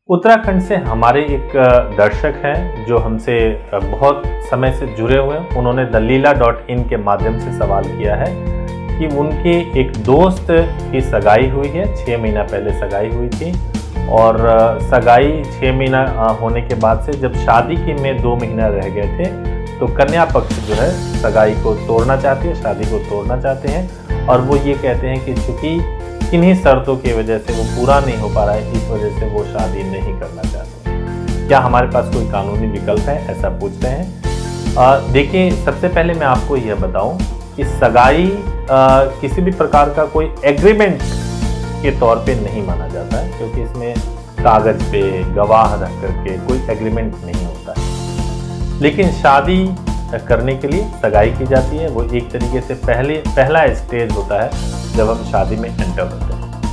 उत्तराखंड से हमारे एक दर्शक हैं जो हमसे बहुत समय से जुड़े हुए हैं। उन्होंने dalila.in के माध्यम से सवाल किया है कि उनके एक दोस्त की सगाई हुई है, 6 महीना पहले सगाई हुई थी और सगाई 6 महीना होने के बाद से जब शादी के में 2 महीना रह गए थे तो कन्या पक्ष जो है सगाई को तोड़ना चाहती है, शादी को तोड़ना चाहते हैं और वो ये कहते हैं कि चूँकि किन्हीं शर्तों की वजह से वो पूरा नहीं हो पा रहा है, इस वजह से वो शादी नहीं करना चाहते। क्या हमारे पास कोई कानूनी विकल्प है, ऐसा पूछ रहे हैं। देखिए, सबसे पहले मैं आपको यह बताऊं कि सगाई किसी भी प्रकार का कोई एग्रीमेंट के तौर पे नहीं माना जाता है, क्योंकि इसमें कागज पे गवाह रख करके कोई एग्रीमेंट नहीं होता है। लेकिन शादी करने के लिए सगाई की जाती है, वो एक तरीके से पहला स्टेज होता है जब हम शादी में एंटर होते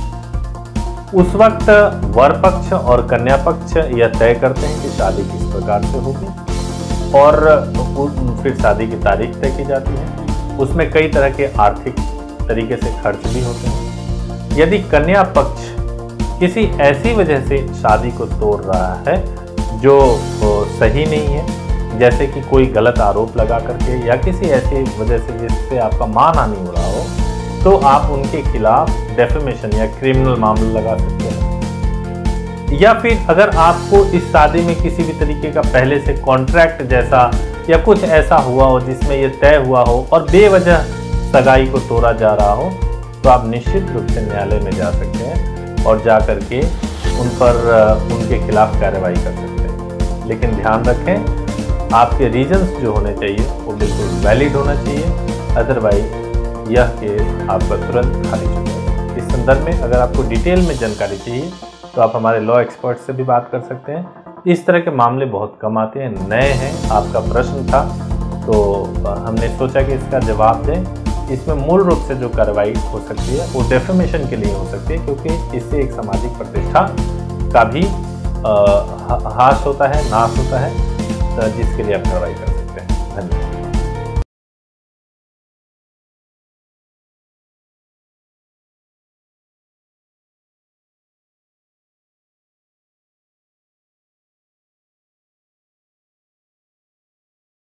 हैं। उस वक्त वर पक्ष और कन्या पक्ष यह तय करते हैं कि शादी किस प्रकार से होगी और फिर शादी की तारीख तय की जाती है। उसमें कई तरह के आर्थिक तरीके से खर्च भी होते हैं। यदि कन्या पक्ष किसी ऐसी वजह से शादी को तोड़ रहा है जो सही नहीं है, जैसे कि कोई गलत आरोप लगा करके या किसी ऐसी वजह से जिससे आपका मान हानि हो रहा हो, तो आप उनके खिलाफ डेफेमेशन या क्रिमिनल मामला लगा सकते हैं। या फिर अगर आपको इस शादी में किसी भी तरीके का पहले से कॉन्ट्रैक्ट जैसा या कुछ ऐसा हुआ हो जिसमें ये तय हुआ हो और बेवजह सगाई को तोड़ा जा रहा हो, तो आप निश्चित रूप से न्यायालय में जा सकते हैं और जा करके उन पर उनके खिलाफ कार्रवाई कर सकते हैं। लेकिन ध्यान रखें, आपके रीजंस जो होने चाहिए वो बिल्कुल वैलिड होना चाहिए, अदरवाइज यह केस आपका तुरंत खारिज हो जाएगा। इस संदर्भ में अगर आपको डिटेल में जानकारी चाहिए तो आप हमारे लॉ एक्सपर्ट से भी बात कर सकते हैं। इस तरह के मामले बहुत कम आते हैं, नए हैं। आपका प्रश्न था तो हमने सोचा कि इसका जवाब दें। इसमें मूल रूप से जो कार्रवाई हो सकती है वो डेफेमेशन के लिए हो सकती है, क्योंकि इससे एक सामाजिक प्रतिष्ठा का भी हास होता है, नाश होता है, जिसके लिए आप कार्रवाई कर सकते हैं। धन्यवाद।